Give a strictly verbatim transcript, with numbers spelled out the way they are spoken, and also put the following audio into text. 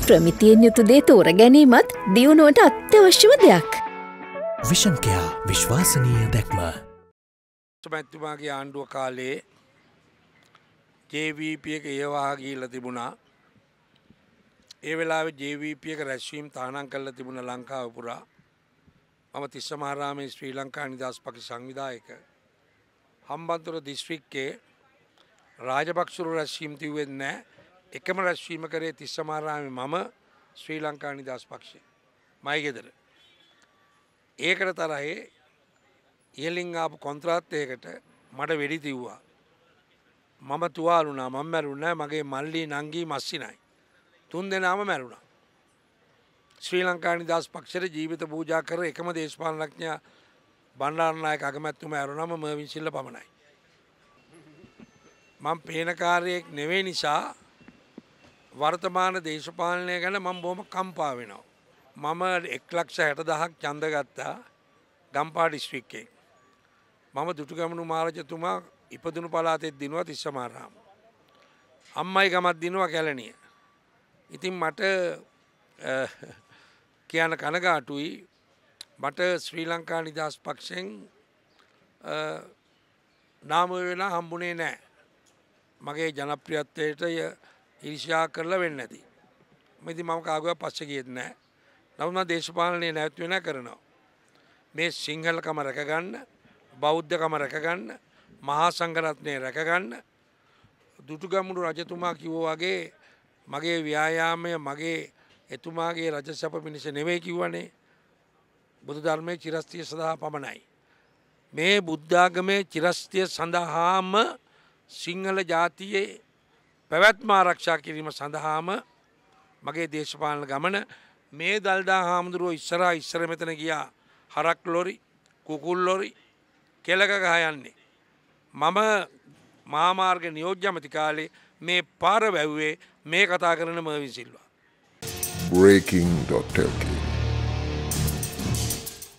ප්‍රමිතියෙන් යුතු දේ තෝර ගැනීමත් දියුණුවට අත්‍යවශ්‍යම දෙයක්. විෂන් කෙයා විශ්වාසනීය දැක්ම. මැතිතුමාගේ ආණ්ඩුව කාලේ ජේ වී පී එක ඒවා ගිහිල්ලා තිබුණා. ඒ වෙලාවේ ජේ වී පී එක රැස්වීම තහනම් කරලා තිබුණ ලංකාව පුරා. මම තිස්සමහාරාමේ ශ්‍රී ලංකා නිදහස් පක්ෂ සංවිධායක හම්බන්තොට දිස්ත්‍රික්කයේ රාජපක්ෂරු රැස්වීම තිව්වෙත් නැහැ. එකම රැස්වීම කරේ තිස්සමහාරාමේ මම ශ්‍රී ලංකා නිදහස් පක්ෂේ මයි ගෙදර. ඒකට තරහේ ඉහලින් ආපු කොන්ත්‍රාත්යකට මට වෙඩි තිව්වා. මම තුවාල වුණා. මම මැරුණා. මගේ මල්ලි නංගි මස්සිනයි තුන් දෙනාම මැරුණා. ශ්‍රී ලංකා නිදහස් පක්ෂයට ජීවිත පූජා කර එකම දේශපාලනඥයා බණ්ඩාරනායක අගමැතිතුමා ඇරුණාම මර්වින් සිල්ල පමණයි. මම පේනකාරයෙක් නෙවෙයි නිසා වර්තමාන දේශපාලනය ගැන මම බොහොම කම්පා වෙනවා. මම එක් ලක්ෂ හැට දහයක් ඡන්ද ගත්තා ගම්පහ දිස්ත්‍රික්කේ. මම දුටුගැමුණු මහරජතුමා ඉපදුණු පළාතේ දිනුවා තිස්සමහාරාම. අම්මයි ගමත් දිනුවා කැලණිය. ඉතින් මට කියන කනගාටුයි මට ශ්‍රී ලංකා නිදහස් පක්ෂෙන් නාම වෙලා හම්බුනේ නැහැ. මගේ ජනප්‍රියත්වයට ඊර්ෂ්‍යා කරලා වෙන්නේ නැති. ඉතින් මම කාගේවත් පස්සේ ගියෙත් නැහැ. නමුත් මම දේශපාලනයේ නැවතුනේ නැහැ කරනවා. මේ සිංහලකම රැකගන්න, බෞද්ධකම රැකගන්න, මහා සංඝරත්නය රැකගන්න දුටුගැමුණු රජතුමා කිව්වා වගේ මගේ ව්‍යායාමය මගේ එතුමාගේ රජසැප පිණිස නෙවෙයි කිව්වනේ. බුදු ධර්මයේ චිරස්තිය සඳහා පමණයි. මේ බුද්ධාගමේ චිරස්තිය සඳහාම සිංහල ජාතියේ පැවැත්ම ආරක්ෂා කිරීම සඳහාම මගේ දේශපාලන ගමන මේ දල්දා හාමුදුරුවෝ ඉස්සරහා ඉස්සර මෙතන ගියා හරක් ලොරි කුකුල් ලොරි කෙලක ගහ යන්නේ. මම මහාමාර්ග නියෝජ්‍ය ඇමති කාලේ මේ පාර වැව්වේ මේ කතා කරන Mervyn Silva. breaking dot l k